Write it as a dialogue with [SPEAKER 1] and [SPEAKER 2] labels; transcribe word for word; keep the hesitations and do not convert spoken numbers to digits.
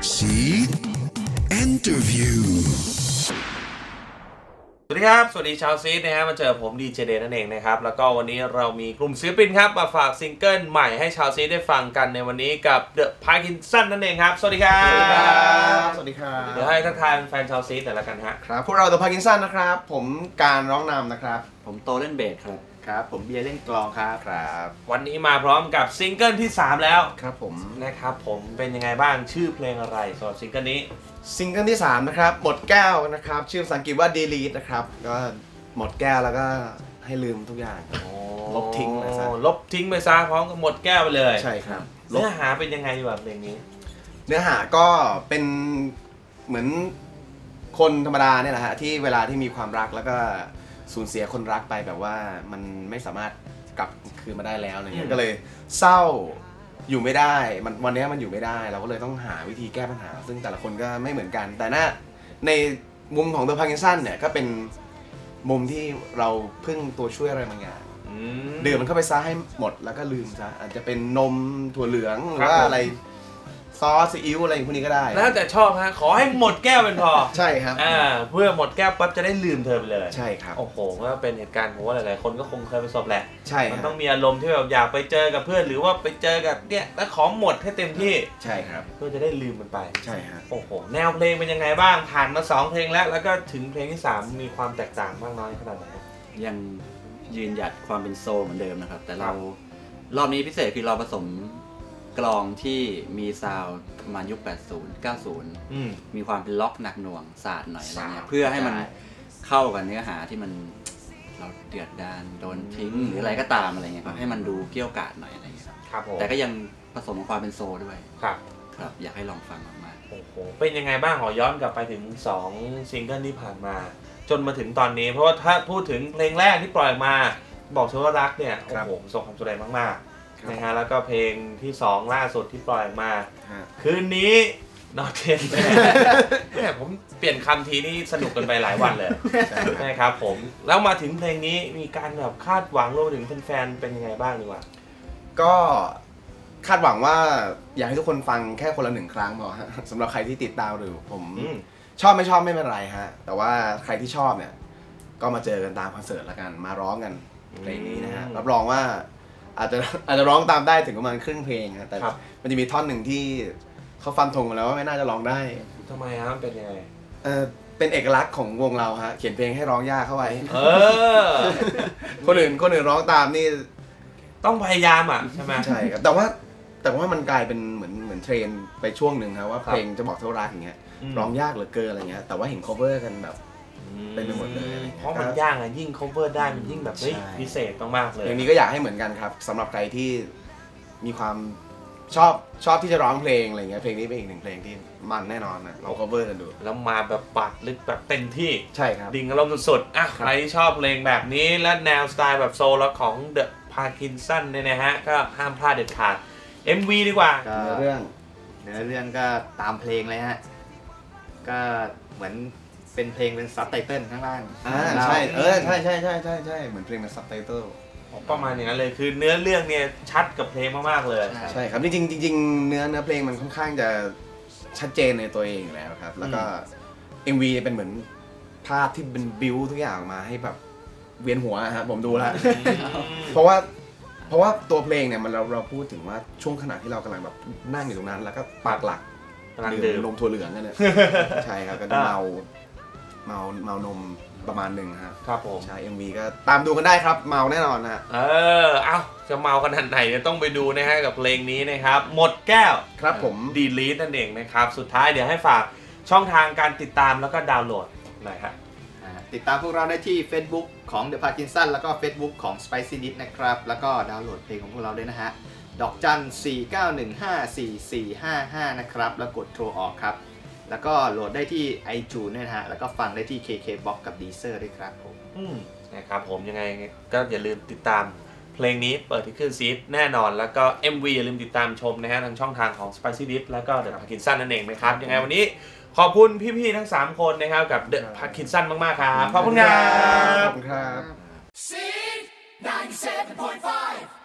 [SPEAKER 1] Seed Interview
[SPEAKER 2] สวัสดีครับสวัสดีชาวซีดนะฮะมาเจอผมดีเจเดย์นั่นเองนะครับแล้วก็วันนี้เรามีกลุ่มศิลปินครับมาฝากซิงเกิลใหม่ให้ชาวซีดได้ฟังกันในวันนี้กับ The Parkinson นั่นเองครับสวัสดีครับ
[SPEAKER 3] สวัสดีครับสวัสดีครับ
[SPEAKER 2] เดี๋ยวให้ทักทายแฟนชาวซีดแต่ละกันฮะ
[SPEAKER 3] ครับพวกเรา The Parkinson นะครับผมการร้องนำนะครับ
[SPEAKER 4] ผมโตเล่นเบสครับ
[SPEAKER 3] ครับผมเบียร์เล่นกลองครับครับ
[SPEAKER 2] วันนี้มาพร้อมกับซิงเกิลที่สามแล้ว
[SPEAKER 3] ครับผม
[SPEAKER 2] นะครับผมเป็นยังไงบ้างชื่อเพลงอะไรสำหรับซิงเกิลนี้
[SPEAKER 3] ซิงเกิลที่สามนะครับหมดแก้วนะครับชื่อภาษาอังกฤษว่า delete นะครับก็หมดแก้วแล้วก็ให้ลืมทุกอย่างลบทิ้งไปซะ
[SPEAKER 2] ลบทิ้งไปซะพร้อมกับหมดแก้วไปเลย
[SPEAKER 3] ใช่ครับ
[SPEAKER 2] เนื้อหาเป็นยังไงแบบเพลงนี้
[SPEAKER 3] เนื้อหาก็เป็นเหมือนคนธรรมดาเนี่ยแหละฮะที่เวลาที่มีความรักแล้วก็สูญเสียคนรักไปแบบว่ามันไม่สามารถกลับคืนมาได้แล้วอะไรเงี้ยก็เลยเศร้าอยู่ไม่ได้มันวันนี้มันอยู่ไม่ได้เราก็เลยต้องหาวิธีแก้ปัญหาซึ่งแต่ละคนก็ไม่เหมือนกันแต่น่าในมุมของ The Parkinson เนี่ยก็เป็นมุมที่เราพึ่งตัวช่วยอะไรบางอย่างดื่มมันเข้าไปซะให้หมดแล้วก็ลืมซะอาจจะเป็นนมถั่วเหลืองหรือว่าอะไรซอสซีอิ๊วอะไรพวกนี้ก็ได้
[SPEAKER 2] แล้วแต่ชอบฮะขอให้หมดแก้วเป็นพอ
[SPEAKER 3] ใช่ครับ
[SPEAKER 2] อ่าเพื่อหมดแก้วปั๊บจะได้ลืมเธอไปเลย
[SPEAKER 3] ใช่ครับ
[SPEAKER 2] โอ้โหก็เป็นเหตุการณ์ผมว่าหลายๆคนก็คงเคยประสบแหละ
[SPEAKER 3] ใช่
[SPEAKER 2] มันต้องมีอารมณ์ที่แบบอยากไปเจอกับเพื่อนหรือว่าไปเจอกับเนี่ยแล้วของหมดให้เต็มที่
[SPEAKER 3] ใช่ครับ
[SPEAKER 2] เพื่อจะได้ลืมมันไป
[SPEAKER 3] ใช่ครับ
[SPEAKER 2] โอ้โหแนวเพลงเป็นยังไงบ้างผ่านมาสองเพลงแล้วแล้วก็ถึงเพลงที่สามมีความแตกต่างมากน้อยขนาดไหน
[SPEAKER 4] ยังยืนหยัดความเป็นโซลเหมือนเดิมนะครับแต่เรารอบนี้พิเศษคือเราผสมกลองที่มีซาวด์ประมาณยุคแปดสิบ เก้าสิบมีความเป็นล็อกหนักหน่วงศาสตร์หน่อยอะไรเงี้ยเพื่อให้มันเข้ากับเนื้อหาที่มันเราเดือดดาลโดนทิ้งหรืออะไรก็ตามอะไรเงี้ยให้มันดูเกี่ยวกาดหน่อยอะไรเงี้ย
[SPEAKER 2] ครับ
[SPEAKER 4] แต่ก็ยังผสมความเป็นโซลด้วย
[SPEAKER 2] ครับ
[SPEAKER 4] ครับอยากให้ลองฟังมาก
[SPEAKER 2] ๆโอ้โหเป็นยังไงบ้างขอย้อนกลับไปถึงสองซิงเกิลที่ผ่านมาจนมาถึงตอนนี้เพราะว่าถ้าพูดถึงเพลงแรกที่ปล่อยมาบอกเธอว่ารักเนี่ยโอ้โหประสบความสำเร็จมากๆนะฮะแล้วก็เพลงที่สองล่าสุดที่ปล่อยมาคืนนี้นอตเทนเนี่ยผมเปลี่ยนคำทีนี่สนุกกันไปหลายวันเลยนะครับผมแล้วมาถึงเพลงนี้มีการแบบคาดหวังรวมถึงแฟนๆเป็นยังไงบ้างดีกว่า
[SPEAKER 3] ก็คาดหวังว่าอยากให้ทุกคนฟังแค่คนละหนึ่งครั้งพอฮะสำหรับใครที่ติดตามหรือผมชอบไม่ชอบไม่เป็นไรฮะแต่ว่าใครที่ชอบเนี่ยก็มาเจอกันตามคอนเสิร์ตละกันมาร้องกันเพลงนี้นะฮะรับรองว่าอาจจะอาจจะร้องตามได้ถึงประมาณครึ่งเพลงนะแต่มันจะมีท่อนหนึ่งที่เขาฟันธงมาแล้วว่าไม่น่าจะร้องได้
[SPEAKER 2] ทำไมครับเป็นยังไง
[SPEAKER 3] เออเป็นเอกลักษณ์ของวงเราฮะเขียนเพลงให้ร้องยากเข้าไว้
[SPEAKER 2] เออ
[SPEAKER 3] คนอื่นคนอื่นร้องตามนี่
[SPEAKER 2] ต้องพยายามอ่ะใช่ไหม
[SPEAKER 3] ใช่ครับแต่ว่าแต่ว่ามันกลายเป็นเหมือนเหมือนเทรนไปช่วงหนึ่งครับว่าเพลงจะบอกเท่ารักอย่างเงี้ยร้องยากเหลือเกินอะไรเงี้ยแต่ว่าเห็น cover กันแบบเต็มไปหมดเลย
[SPEAKER 2] เพราะมันยากอ่ะยิ่ง cover ได้มันยิ่งแบบเฮ้ยพิเศษมากๆเลย
[SPEAKER 3] อย่างนี้ก็อยากให้เหมือนกันครับสำหรับใครที่มีความชอบชอบที่จะร้องเพลงอะไรเงี้ยเพลงนี้เป็นอีกหนึ่งเพลงที่มันแน่นอนนะเรา cover กันดู
[SPEAKER 2] แล้วมาแบบปัดลึกแบบเต็มที่
[SPEAKER 3] ใช่ครับ
[SPEAKER 2] ดิ่งอารมณ์สุดๆอ่ะใครชอบเพลงแบบนี้และแนวสไตล์แบบโซลแล้วของ The Parkinson เนี่ยนะฮะก็ห้ามพลาดเด็ดขาด เอ็ม วี ดีกว่า
[SPEAKER 3] เนื้อเรื่อง
[SPEAKER 5] เนื้อเรื่องก็ตามเพลงเลยฮะก็เหมือนเป็นเพลงเป็นซับไตเติลข้างล่าง
[SPEAKER 3] อ่าใช่เออใช่ใช่ใช่ใช่ใช่เหมือนเพลงเป็นซับไตเติล
[SPEAKER 2] ประมาณอย่างนั้นเลยคือเนื้อเรื่องเนี่ยชัดกับเพลงมากๆเลย
[SPEAKER 3] ใช่ครับจริงจริงจริงเนื้อเนื้อเพลงมันค่อนข้างจะชัดเจนในตัวเองอยู่แล้วครับแล้วก็ เอ็ม วี เป็นเหมือนภาพที่เป็นบิวทุกอย่างมาให้แบบเวียนหัวครับผมดูแล้วเพราะว่าเพราะว่าตัวเพลงเนี่ยมันเราเราพูดถึงว่าช่วงขณะที่เรากำลังแบบนั่งอยู่ตรงนั้นแล้วก็ปากหลักดื่มนมถั่วเหลืองกันเนี่ยใช่ครับก็เมาเมาเมานมประมาณหนึ่งครับ
[SPEAKER 2] ครับผม
[SPEAKER 3] ใช่ เอ็ม วี ก็ตามดูกันได้ครับเมาแน่นอนนะ
[SPEAKER 2] เออเอ้าจะเมาขนาดไหนเนี่ยต้องไปดูนะฮะกับเพลงนี้นะครับหมดแก้ว
[SPEAKER 3] ครับผม
[SPEAKER 2] delete นั่นเองนะครับสุดท้ายเดี๋ยวให้ฝากช่องทางการติดตามแล้วก็ดาวน์โหลดหน่อยครับ
[SPEAKER 5] ติดตามพวกเราได้ที่ Facebook ของ The Parkinson แล้วก็ Facebook ของ Spicy Dish นะครับแล้วก็ดาวน์โหลดเพลงของพวกเราด้วยนะฮะดอกจันสี่ เก้า หนึ่ง ห้า สี่ สี่ ห้า ห้านะครับแล้วกดโทรออกครับแล้วก็โหลดได้ที่ iTunes นะฮะแล้วก็ฟังได้ที่ เค เค บ็อกซ์ กับ Deezer ด้วยครับผม
[SPEAKER 2] อืมนะครับผมยังไงก็อย่าลืมติดตามเพลงนี้เปิดที่ขึ้นซีดแน่นอนแล้วก็ เอ็ม วี อย่าลืมติดตามชมนะฮะทางช่องทางของ Spicy Dish แล้วก็ The Parkinson นั่นเองนะครับยังไงวันนี้ขอบคุณพี่ๆทั้งสามคนนะครับกับ The Parkinson มากๆครับขอบคุณครับ
[SPEAKER 3] ขอบคุณครับ
[SPEAKER 1] Seed ninety-seven point five